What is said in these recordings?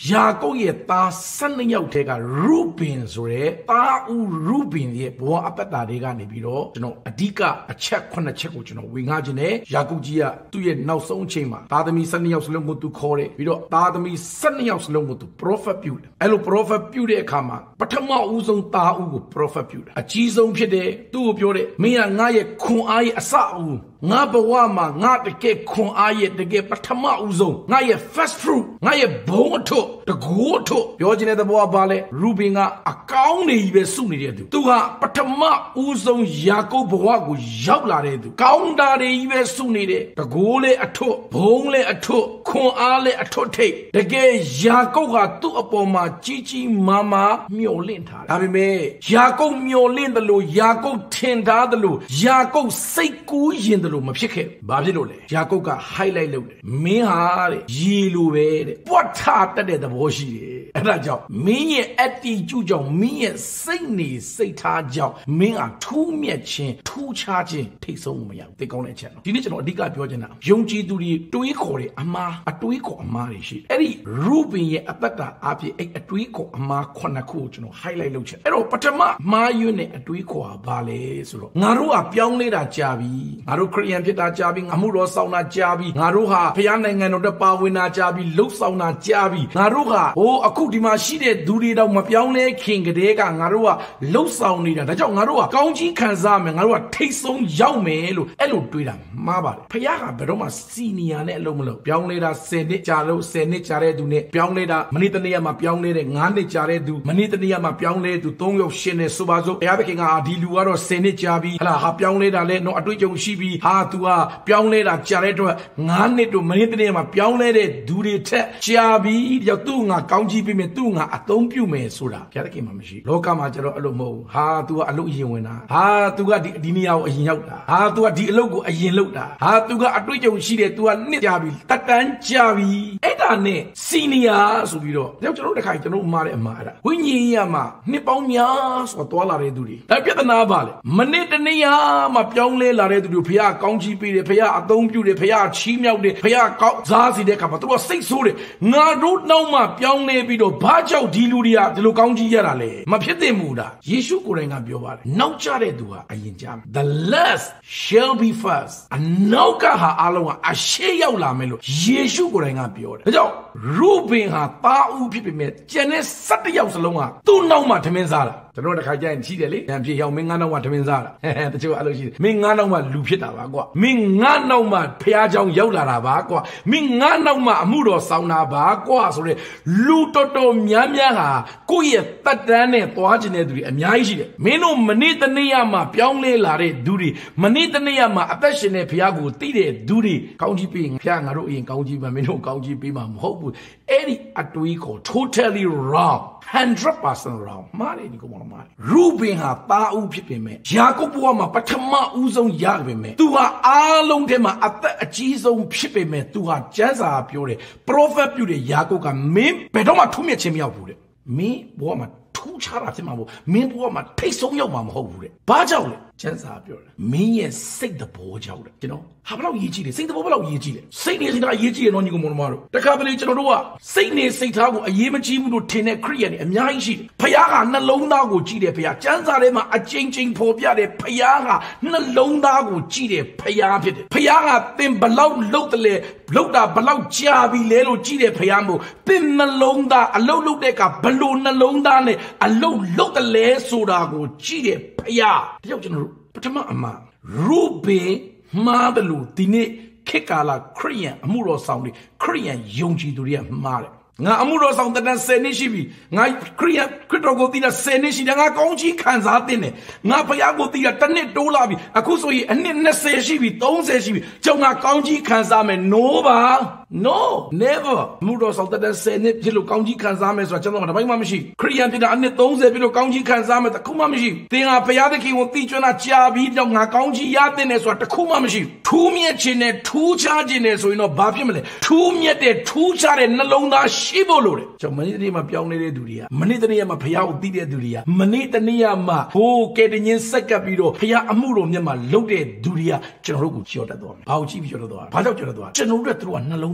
Yago ye ta sending out take a Rubin sore, ta u Rubin ye boa up at that biro, a dika, a check on a check which we imagine Yagogia, 2 year now song chamber, Tadami sending out longo to Kore, Vido, Tadami sending out longo to Prophet Butte, Elo Prophet Butte Kama, Patama uzon ta u Prophet Butte, a cheese on Pide, 2 pure, me and Naye Kun I asau. Ngabawama, not the cake con aye, the gate, Patama uzo, Naye fast fruit, Naye boto, the goto, Yojine the boa bale, Rubinga, a county suni, Tuha, Patama uzo, Yako boago, Jablaredu, Kaunda de suni, the gole a to, bone a to, con ale a tote, the gay Yako to upon my chichi mama, Miolinta. I mean, Yako Miolindalo, Yako Tendadalo, Yako Seku yin the Mapike, Babylone, Jacoga highlight load, Mihare, Yiluwe, what tart that the washi, and I job, me at the Jujo, me and Sydney, Sata job, me are 2 matching, 2 charging, takes on me, take on a channel. You need to know Diga Georgiana, Yonji do the Tuikore, Ama, a Tuiko, Amari, Eddie, Rubin, ye a better, Api, a Tuiko, Ama, Quanaco, highlight load. Ero, Patama, my unit, a Tuiko, Bale, so Narua, Pion Leda Javi, Naru. Korean Pita Jabi, Amuro Sauna Jabi, Naruha, Pianang and the Pawina Jabi, Lusauna Jabi, Naruha, oh, Akudima Shide, Durida, Mapione, King Dega, Narua, Lusaunida, the Jong Narua, Kaunji Kanzam, and Narua, Tason Yaume, Elu Duida, Maba, Payaka, Beroma, Senior, Elomulo, Pianeda, Senate Jalo, Senate Jaredune, Pianeda, Manitania, Mapione, Nande Jaredu, Manitania, Mapione, to Tongo Shene, Subazo, Yabaking, Diluaro, Senate Jabi, Hapianeda, no Atujo Shibi. Tua, Piauneda, Chareto, Nane to Manitania, Piaunede, Dure, Chiabi, Yatunga, Kaunji Pimetunga, Atompume, Sura, Karaki Mamashi, Loka Majaro Alomo, Ha to Aluiwena, Ha to Dinia Yauta, Ha to a Dilogo Ayeluta, Ha to Atujo Shide to a Nijabi, Tatan Chavi, Edane, Senior Subido, they don't like to know Mara Mara. When ye ama, Nipomias or Tola Reduri, I get the Nabale, Manitania, Mapione, La Redu Pia. Kaunji P, Paya, Adom Pude, Paya, Chimia, Paya, Zazi de Capatua, 6 Suri, Narut Nauma, Pione Bido, Bajo, Diluria, the Lukanji Yarale, Mapete Muda, Yeshu Kurenga Biovar, no Charedua, Ayinjam. The last shall be first, and no Kaha Aloa, a Shea Lamelo, Yeshu Kurenga Bior. The Rubin ha, Pau Pipimet, Janes Satya Salonga, two Nauma Temenzala. The Lord of Kajan Chile, and Pia Mingana want to Menzara, the two Aloshi, Mingana Lupita. Mingano ma Piajong Yola Bagua, Mingano ma Muro Sauna Bagua, sorry, Lutoto Miamiaha, Kuya Tatane, Toajine, and Yaji, Meno Manita Niama, Pione Lare, Duri, Manita Niama, Apeshene Piago, Tide, Duri, County Ping, Piangaro in County Mamino, County Pimam, Hope, Eddie Atuiko, totally wrong. 100% wrong. Mari ni ko mo mari. Rubin ha pa u phit pin me. Jacob wa ma pathama u song ya pin me. Tu ha along the ma atat a chi song phit pin me. Tu ha chan sa pyo de prophet ပြုတဲ့ Jacob က mין ဘယ်တော့မှထုံးမြတ်ခြင်းမရောက်ဘူးတဲ့ mין ဘဝမှာထူးခြားတာဖြစ်မှာမို့ mין ဘဝမှာထိတ်ဆုံးရောက်မှာမဟုတ်ဘူးတဲ့ ဘာကြောင့်လဲ ကျမ်းစာပြောတယ် mין ရဲ့စိတ်တဘောကြောင့်တဲ့ ကျွန်တော်ဟာဘယ်လောက်ရေးကြည့်လဲ စိတ်တဘောဘယ်လောက်ရေးကြည့်လဲ စိတ်နေစိတ်ထားရေးကြည့်ရတော့ညီကောင်မောင်တို့တခါတလေကျွန်တော်တို့ကစိတ်နေစိတ်ထားကိုအရေးမကြီးဘူးလို့ထင်တဲ့ခရိယာတွေအများကြီးရှိတယ်ဖခင်ကနှလုံးသားကိုကြည့်တယ်ဖခင်ကျမ်းစာထဲမှာအကျဉ်းချင်းဖော်ပြတယ်ဖခင်ကနှလုံးသားကိုကြည့်တယ်ဖခင်ဖြစ်တယ်ဖခင်ကသင်ဘလောက်လှုပ်တယ်လေလှုပ်တာဘလောက်ကြာပြီလဲလို့ကြည့်တယ်ဖခင်မို့သင်နှလုံးသားအလုတ်လုတ်တဲ့ကဘလို့နှလုံးသားနဲ့အလုတ်လုတ်တယ်လဲဆိုတာကိုကြည့်တယ်ဖခင်တယောက်ကျွန်တော်တို့ပထမအမှာရူဘင်မှားတယ်လို့ဒီနေ့ခေတ်ကာလခရိယန်အမှုတော်ဆောင်တွေခရိယန်ယုံကြည်သူတွေကမှားတယ်ငါအမှုတော်ဆောင်တဲ့10နှစ်ရှိပြီငါခရိယန်ခရစ်တော်ကိုသိတာ10နှစ်ရှိတယ်ငါကောင်းချီးခံစားတင်တယ်ငါဘုရားကိုသိတာတစ်နှစ်တိုးလာပြီအခုဆိုရင်အနှစ်20ရှိပြီ30ရှိပြီကြောင့်ငါကောင်းချီးခံစားမယ် no ပါ no never အမှုတော်ဆောင်တဲ့10နှစ်ဖြစ်လို့ကောင်းချီးခံစားမယ်ဆိုတာကျွန်တော်ကတပိုင်းမှမရှိခရိယန်ဖြစ်တာအနှစ်30ဖြစ်လို့ကောင်းချီးခံစားမယ်တခုမှမရှိသင်ဟာဘုရားသခင်ကိုသိကျွမ်းတာကြာပြီတော့ငါကောင်းချီးရတဲ့နဲ့ဆိုတာတခုမှမရှိထူးမြတ်ခြင်းနဲ့ထူးခြားခြင်းနဲ့ဆိုရင်တော့ဘာဖြစ်မလဲထူးမြတ်တဲ့ထူးခြားတဲ့နှလုံးသားရှိဖို့လိုတယ်ကျွန်တော်မနေ့တနေ့မှာပြောင်းနေတဲ့သူတွေကမနေ့တနေ့မှာဘုရားကိုသိတဲ့သူတွေကမနေ့တနေ့မှာဟိုးကဲတညင်းဆက်ကပ်ပြီးတော့ဘုရားအမှုတော်မြတ်မှာလှုပ်တဲ့သူတွေကကျွန်တော်တို့ကိုကြော်တတ်သွားမယ်ဘာကိုကြည့်ပြီးကြော်တတ်သွားဘာကြောင့်ကြော်တတ်သွားကျွန်တော်တို့ကသူတို့ကနှလုံးသား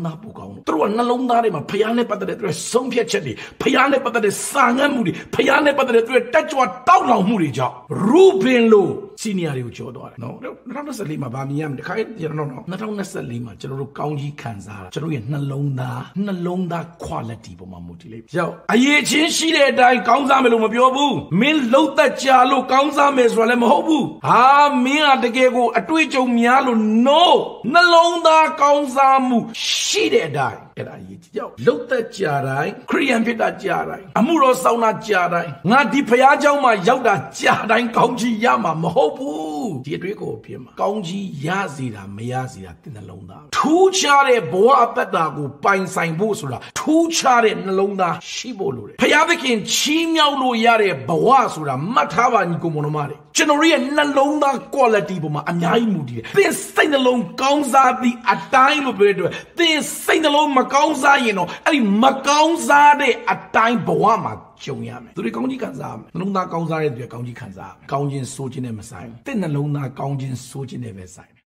သားပူကောင်းလို့သူတို့ကနှလုံးသားထဲမှာဖျားနဲ့ပတ်သက်တဲ့သူတို့ဆုံးဖြတ်ချက်တွေဖျားနဲ့ပတ်သက်တဲ့စာငတ်မှုတွေဖျားနဲ့ပတ်သက်တဲ့သူတို့တက်ကြွတောက်လောင်မှုတွေကြောင့်ရူဘင်လို့စီနီယာတွေကိုကြောသွားတယ်နော်2024မှာဗာမြင်ရမယ်တခါကျွန်တော်နော်2024မှာကျွန်တော်တို့ကောင်းကြီးခံစားတာကျွန်တော်ရဲ့နှလုံးသား quality ပေါ်မှာမူတည်လိမ့်ရောက်အရေးချင်းရှိတဲ့အတိုင်းကောင်းစားမယ်လို့မပြောဘူးမင်းလှုပ်သက်ကြလို့ကောင်းစားမယ်ဆိုတာလည်းမဟုတ်ဘူးဟာမင်းကတကယ်ကိုအတွေ့အကြုံများလို့ no နှလုံးသားကောင်းစားမှုရှိတဲ့အတိုင်းအဲ့ဒါအရေးကြီးရောက်လှုပ်သက်ကြတိုင်းခရိယန်ဖြစ်တာကြတိုင်းအမှုတော်ဆောင်တာကြတိုင်းငါဒီဖရားเจ้าမှာရောက်တာကြတိုင်းကောင်းကြီးရမှာမဟုတ်ဘူးဒီအတွေ့ကိုဖြစ်မှာကောင်းကြီးရစေတာမရစေတာတဲ့နှလုံးသားထူးခြားတဲ့ဘဝအသက်တာကိုပိုင်ဆိုင်ဖို့ဆိုတာထူးခြားတဲ့နှလုံးသားရှိဖို့လိုတယ်ဖရားသခင်ချီးမြှောက်လို့ရတဲ့ဘဝဆိုတာမှတ်ထားပါညီကိုမောင်နှမတွေကျွန်တော်ရဲ့နှလုံးသား quality ပေါ်မှာအများကြီးမူတည်တယ်သင်စိတ်နှလုံးကောင်းစားသည့်အတိုင်းလို့ပြောတဲ့အတွက်သင်စိတ်နှလုံးမကောင်းစားရင်တော့အဲ့ဒီမကောင်းစားတဲ့အတိုင်းဘဝမှာကြုံရမယ်သူတွေကောင်းကြီးခံစားရမယ်နှလုံးသားကောင်းစားတဲ့သူတွေကောင်းကြီးခံစားရမယ်ကောင်းခြင်းဆိုးခြင်းနဲ့မဆိုင်သင်နှလုံးသားကောင်းခြင်းဆိုးခြင်းနဲ့ပဲဆိုင်